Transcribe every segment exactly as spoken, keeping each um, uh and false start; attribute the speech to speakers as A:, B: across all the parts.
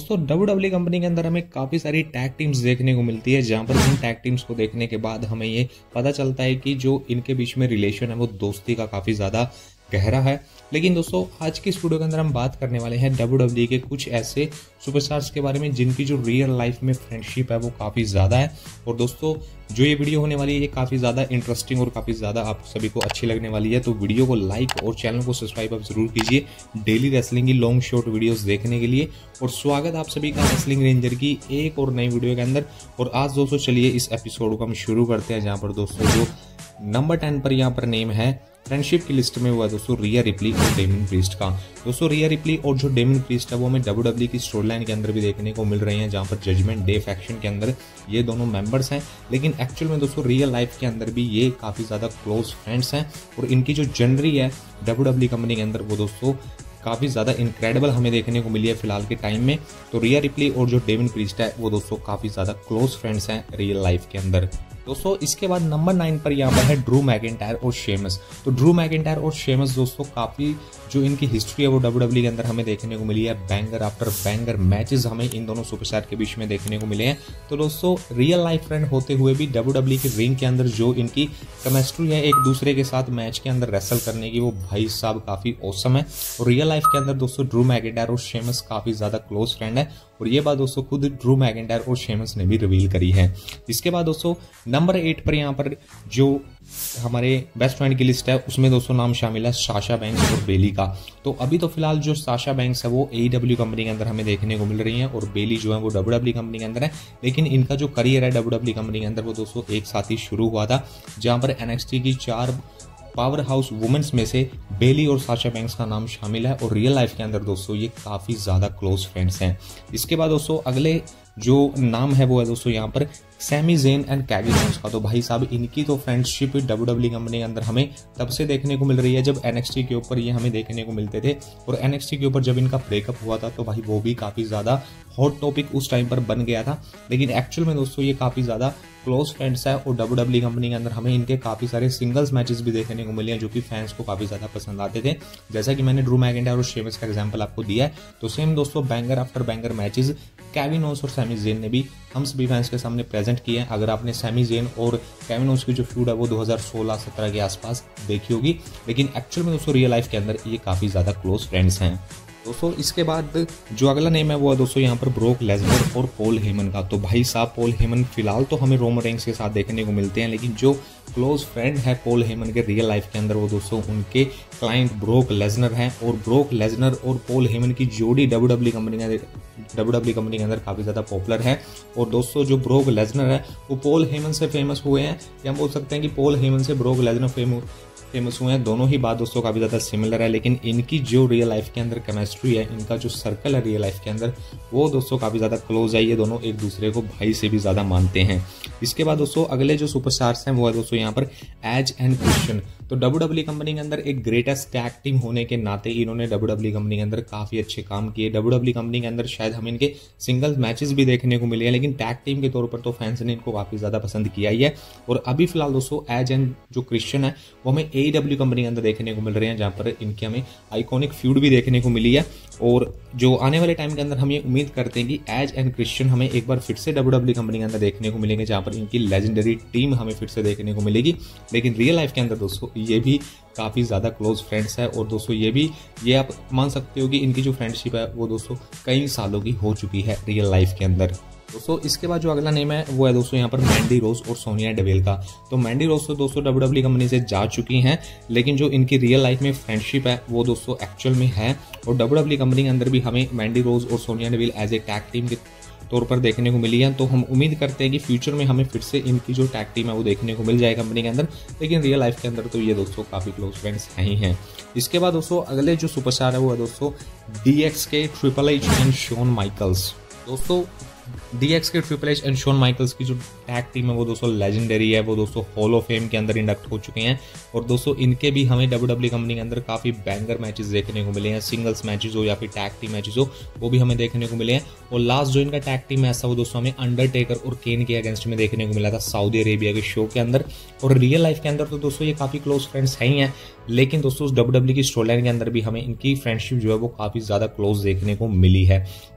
A: दोस्तों W W company के अंदर हमें काफ़ी सारी टैग टीम्स देखने को मिलती है, जहां पर इन टैग टीम्स को देखने के बाद हमें ये पता चलता है कि जो इनके बीच में रिलेशन है वो दोस्ती का काफ़ी ज़्यादा गहरा है। लेकिन दोस्तों आज की इस वीडियो के अंदर हम बात करने वाले हैं डब्ल्यू डब्ल्यू के कुछ ऐसे सुपरस्टार्स के बारे में जिनकी जो रियल लाइफ में फ्रेंडशिप है वो काफ़ी ज़्यादा है। और दोस्तों जो ये वीडियो होने वाली है ये काफ़ी ज़्यादा इंटरेस्टिंग और काफ़ी ज़्यादा आप सभी को अच्छी लगने वाली है। तो वीडियो को लाइक और चैनल को सब्सक्राइब आप जरूर कीजिए डेली रेसलिंग की लॉन्ग शॉर्ट वीडियोस देखने के लिए। और स्वागत आप सभी का रेसलिंग रेंजर की एक और नई वीडियो के अंदर। और आज दोस्तों चलिए इस एपिसोड को हम शुरू करते हैं, जहाँ पर दोस्तों जो नंबर टेन पर यहाँ पर नेम है फ्रेंडशिप की लिस्ट में हुआ दोस्तों रिया रिप्ली और डेमिन प्रीस्ट का। दोस्तों रिया रिप्ली और जो डेमिन प्रीस्ट है वो हमें डब्ल्यू डब्ल्यू की स्टोरी लाइन के अंदर भी देखने को मिल रही हैं, जहां पर जजमेंट डे फैक्शन के अंदर ये दोनों मेंबर्स हैं। लेकिन एक्चुअल में दोस्तों रियल लाइफ के अंदर भी ये काफ़ी ज़्यादा क्लोज फ्रेंड्स हैं। और इनकी जो जनरी है डब्ल्यू डब्ल्यू कंपनी के अंदर वो दोस्तों काफ़ी ज़्यादा इनक्रेडिबल हमें देखने को मिली है फिलहाल के टाइम में। तो रिया रिप्ली और जो डेमिन प्रीस्ट है वो दोस्तों काफ़ी ज़्यादा क्लोज फ्रेंड्स हैं रियल लाइफ के अंदर। दोस्तों इसके बाद नंबर नाइन पर यहाँ पर है ड्रू मैकिंटायर और शेमस। तो ड्रू मैकिंटायर और शेमस दोस्तों काफ़ी जो इनकी हिस्ट्री है वो डब्ल्यू डब्ल्यू के अंदर हमें देखने को मिली है। बैंगर आफ्टर बैंगर मैचेस हमें इन दोनों सुपरस्टार के बीच में देखने को मिले हैं। तो दोस्तों रियल लाइफ फ्रेंड होते हुए भी डब्ल्यू डब्ल्यू के रिंग के अंदर जो इनकी केमिस्ट्री है एक दूसरे के साथ मैच के अंदर रेसल करने की, वो भाई साहब काफ़ी औसम है। और रियल लाइफ के अंदर दोस्तों ड्रू मैकिंटायर और शेमस काफ़ी ज़्यादा क्लोज फ्रेंड है। और ये बात दोस्तों खुद ड्रू मैकिंटायर और शेमस ने भी रिवील करी है। इसके बाद दोस्तों नंबर एट पर यहाँ पर जो हमारे बेस्ट फ्रेंड की लिस्ट है उसमें दोस्तों नाम शामिल है साशा बैंक्स और बेली का। तो अभी तो फिलहाल जो साशा बैंक्स है वो एईडब्ल्यू कंपनी के अंदर हमें देखने को मिल रही है और बेली जो है वो डब्ल्यू डब्ल्यू कंपनी के अंदर है। लेकिन इनका जो करियर है डब्ल्यू डब्ल्यू कंपनी के अंदर वो दोस्तों एक साथ ही शुरू हुआ था, जहां पर एनएक्सटी की चार पावर हाउस वुमेन्स में से बेली और साशा बैंक्स का नाम शामिल है। और रियल लाइफ के अंदर दोस्तों ये काफ़ी ज़्यादा क्लोज फ्रेंड्स हैं। इसके बाद दोस्तों अगले जो नाम है वो है दोस्तों यहाँ पर Sami Zayn and Kevin Owens का। तो भाई साहब इनकी तो फ्रेंडशिप डब्ल्यू डब्ल्यू कंपनी के अंदर हमें तब से देखने को मिल रही है जब एनएक्सटी के ऊपर ये हमें देखने को मिलते थे। और एनएक्सटी के ऊपर जब इनका ब्रेकअप हुआ था तो भाई वो भी काफ़ी ज़्यादा हॉट टॉपिक उस टाइम पर बन गया था। लेकिन एक्चुअल में दोस्तों ये काफ़ी ज़्यादा क्लोज फ्रेंड्स है। और डब्ल्यू डब्ल्यू कंपनी के अंदर हमें इनके काफ़ी सारे सिंगल्स मैचेस भी देखने को मिले हैं जो कि फैंस को काफ़ी ज़्यादा पसंद आते थे। जैसा कि मैंने ड्रू मैकिंटायर और शेमस का एग्जांपल आपको दिया है, तो सेम दोस्तों banger after banger matches Kevin Owens और सैमी ज़ेन ने भी हम सभी फैंस के सामने प्रेजेंट किए हैं। अगर आपने सैमी ज़ेन और केविन ओवेंस की जो फ्यूड है वो दो हज़ार सोलह सत्रह के आसपास देखी होगी। लेकिन एक्चुअल में दोस्तों रियल लाइफ के अंदर ये काफ़ी ज़्यादा क्लोज फ्रेंड्स हैं। दोस्तों इसके बाद जो अगला नेम है वो है दोस्तों यहाँ पर ब्रोक लेसनर और पॉल हेमन का। तो भाई साहब पॉल हेमन फिलहाल तो हमें रोमन रेंस के साथ देखने को मिलते हैं, लेकिन जो क्लोज फ्रेंड है पॉल हेमन के रियल लाइफ के अंदर वो दोस्तों उनके क्लाइंट ब्रोक लेसनर हैं। और ब्रोक लेसनर और पॉल हेमन की जोड़ी डब्ल्यू डब्ल्यू कंपनी के डब्ल्यू डब्ल्यू कंपनी के अंदर काफ़ी ज़्यादा पॉपुलर है। और दोस्तों जो ब्रोक लेसनर है वो पॉल हेमन से फेमस हुए हैं, या हम बोल सकते हैं कि पॉल हेमन से ब्रोक लेसनर फेमस फेमस हुए हैं। दोनों ही बात दोस्तों काफ़ी ज़्यादा सिमिलर है, लेकिन इनकी जो रियल लाइफ के अंदर केमिस्ट्री है, इनका जो सर्कल है रियल लाइफ के अंदर वो दोस्तों काफ़ी ज़्यादा क्लोज है। ये दोनों एक दूसरे को भाई से भी ज़्यादा मानते हैं। इसके बाद दोस्तों अगले जो सुपरस्टार्स हैं वो है दोस्तों यहाँ पर एज एंड क्रिश्चियन। तो डब्ल्यू डब्ल्यू कंपनी के अंदर एक ग्रेटेस्ट टैग टीम होने के नाते इन्होंने डब्ल्यू डब्ल्यू कंपनी के अंदर काफ़ी अच्छे काम किए। डब्ल्यू डब्ल्यू कंपनी के अंदर शायद हमें इनके सिंगल मैचेस भी देखने को मिले हैं, लेकिन टैग टीम के तौर पर तो फैंस ने इनको काफ़ी ज़्यादा पसंद किया ही है। और अभी फिलहाल दोस्तों एज एंड जो क्रिश्चियन है वो हमें एईडब्ल्यू कंपनी के अंदर देखने को मिल रहे हैं, जहां पर इनकी हमें आइकॉनिक फ्यूड भी देखने को मिली है। और जो आने वाले टाइम के अंदर हम ये उम्मीद करते हैं कि एज एंड क्रिश्चियन हमें एक बार फिर से डब्ल्यू डब्ल्यू कंपनी के अंदर देखने को मिलेंगे, जहां पर इनकी लेजेंडरी टीम हमें फिर से देखने को मिलेगी। लेकिन रियल लाइफ के अंदर दोस्तों ये भी काफ़ी ज़्यादा क्लोज फ्रेंड्स है। और दोस्तों ये भी ये आप मान सकते हो कि इनकी जो फ्रेंडशिप है वो दोस्तों कई सालों की हो चुकी है रियल लाइफ के अंदर। दोस्तों इसके बाद जो अगला नेम है वो है दोस्तों यहाँ पर मैंडी रोज और सोनिया डेविल का। तो मैंडी रोज तो दोस्तों डब्ल्यू डब्ल्यू कंपनी से जा चुकी हैं, लेकिन जो इनकी रियल लाइफ में फ्रेंडशिप है वो दोस्तों एक्चुअल में है। और डब्ल्यू डब्ल्यू कंपनी के अंदर भी हमें मैंडी रोज और Sonya Deville as a tag team के तौर पर देखने को मिली है। तो हम उम्मीद करते हैं कि फ्यूचर में हमें फिर से इनकी जो टैग टीम है वो देखने को मिल जाए कंपनी के अंदर। लेकिन रियल लाइफ के अंदर तो ये दोस्तों काफ़ी क्लोज फ्रेंड्स नहीं हैं। इसके बाद दोस्तों अगले जो सुपरस्टार है वो है दोस्तों डीएक्स के triple H and Shawn Michaels. दोस्तों डीएक्स के triple H and Shawn Michaels की जो टैग टीम है वो दोस्तों लेजेंडरी है, वो दोस्तों हॉल ऑफ फेम के अंदर इंडक्ट हो चुके हैं। और दोस्तों इनके भी हमें डब्ल्यू डब्ल्यू कंपनी के अंदर काफ़ी बैंगर मैचेस देखने को मिले हैं, सिंगल्स मैचेस हो या फिर टैग टीम मैचेस हो वो भी हमें देखने को मिले हैं। और लास्ट जो इनका टैग टीम मैच था वो दोस्तों हमें अंडरटेकर और केन के अगेंस्ट में देखने को मिला था सऊदी अरेबिया के शो के अंदर। और रियल लाइफ के अंदर तो दोस्तों ये काफ़ी क्लोज फ्रेंड्स हैं ही हैं, लेकिन दोस्तों उस डब्ल्यू डब्ल्यू की स्टोरी लाइन के अंदर भी हमें इनकी फ्रेंडशिप जो है वो काफ़ी ज़्यादा क्लोज देखने को मिली है।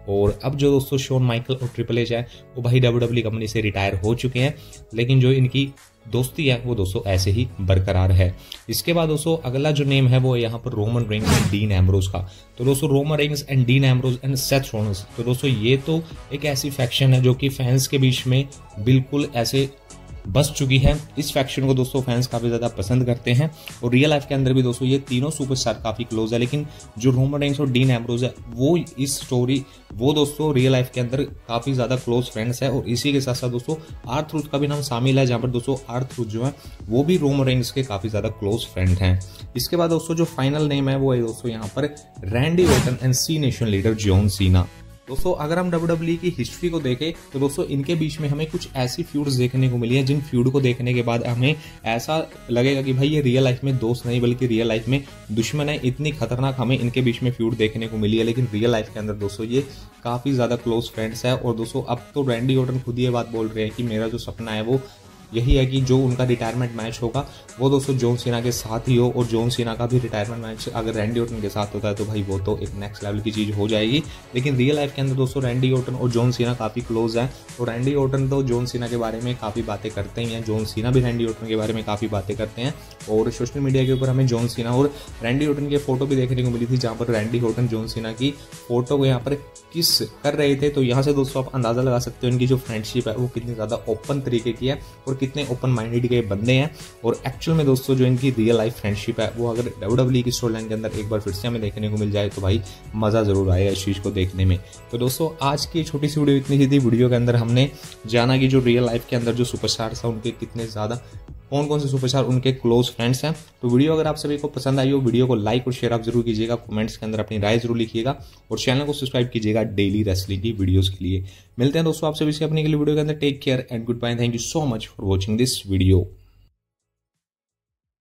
A: और अब जो दोस्तों शॉन माइकल और ट्रिपल एच है वो भाई डब्ल्यू डब्ल्यू कंपनी से रिटायर हो चुके हैं, लेकिन जो इनकी दोस्ती है वो दोस्तों ऐसे ही बरकरार है। इसके बाद दोस्तों अगला जो नेम है वो है यहाँ पर Roman Reigns and Dean Ambrose का। तो दोस्तों Roman Reigns and Dean Ambrose and Seth Rollins, तो दोस्तों ये तो एक ऐसी फैक्शन है जो कि फैंस के बीच में बिल्कुल ऐसे बस चुकी है। इस फैक्शन को दोस्तों फैंस काफी ज्यादा पसंद करते हैं और रियल लाइफ के अंदर भी दोस्तों ये तीनों सुपरस्टार काफी क्लोज है। लेकिन जो रोमन रेंस और डीन एम्ब्रोज है वो इस स्टोरी वो दोस्तों रियल लाइफ के अंदर काफी ज्यादा क्लोज फ्रेंड्स है। और इसी के साथ साथ दोस्तों आर-ट्रूथ का भी नाम शामिल है, जहां पर दोस्तों आर-ट्रूथ जो है वो भी रोमन रेंस के काफी ज्यादा क्लोज फ्रेंड हैं। इसके बाद दोस्तों जो फाइनल नेम है वो है दोस्तों यहाँ पर Randy Orton and Cenation leader John Cena. दोस्तों अगर हम डब्ल्यू डब्ल्यू की हिस्ट्री को देखें तो दोस्तों इनके बीच में हमें कुछ ऐसी फ्यूड्स देखने को मिली है जिन फ्यूड को देखने के बाद हमें ऐसा लगेगा कि भाई ये रियल लाइफ में दोस्त नहीं बल्कि रियल लाइफ में दुश्मन है। इतनी खतरनाक हमें इनके बीच में फ्यूड देखने को मिली है, लेकिन रियल लाइफ के अंदर दोस्तों ये काफी ज्यादा क्लोज फ्रेंड्स है। और दोस्तों अब तो रैंडी ऑर्टन खुद ये बात बोल रहे हैं कि मेरा जो सपना है वो यही है कि जो उनका रिटायरमेंट मैच होगा वो दोस्तों जॉन सीना के साथ ही हो, और जॉन सीना का भी रिटायरमेंट मैच अगर रैंडी ऑर्टन के साथ होता है तो भाई वो तो एक नेक्स्ट लेवल की चीज हो जाएगी। लेकिन रियल लाइफ के अंदर दोस्तों रैंडी ऑर्टन और जॉन सीना काफी क्लोज है, और रैंडी ऑर्टन तो जॉन सीना के बारे में काफी बातें करते ही हैं, जॉन सीना भी रैंडी ऑर्टन के बारे में काफी बातें करते हैं। और सोशल मीडिया के ऊपर हमें जॉन सीना और रैंडी ऑर्टन की फोटो भी देखने को मिली थी, जहां पर रैंडी ऑर्टन जॉन सीना की फोटो को यहाँ पर किस कर रहे थे। तो यहाँ से दोस्तों आप अंदाजा लगा सकते हो इनकी जो फ्रेंडशिप है वो कितनी ज्यादा ओपन तरीके की है और कितने ओपन माइंडेड के बंदे हैं। और एक्चुअल में दोस्तों जो इनकी रियल लाइफ फ्रेंडशिप है वो अगर डब्ल्यू डब्ल्यू की स्टोरी लाइन के अंदर एक बार फिर से हमें देखने को मिल जाए तो भाई मजा जरूर आएगा इस चीज को देखने में। तो दोस्तों आज की छोटी सी वीडियो इतनी सी थी। वीडियो के अंदर हमने जाना कि जो रियल लाइफ के अंदर जो सुपरस्टार्स हैं उनके कितने ज्यादा कौन कौन से सुपरस्टार उनके क्लोज फ्रेंड्स हैं। तो वीडियो अगर आप सभी को पसंद आई हो वीडियो को लाइक और शेयर आप जरूर कीजिएगा, कमेंट्स के अंदर अपनी राय जरूर लिखिएगा और चैनल को सब्सक्राइब कीजिएगा डेली रेसलिंग की वीडियोस के लिए। मिलते हैं दोस्तों आप सभी से अपने के लिए वीडियो के अंदर। Take care and goodbye. Thank you so much for watching this video.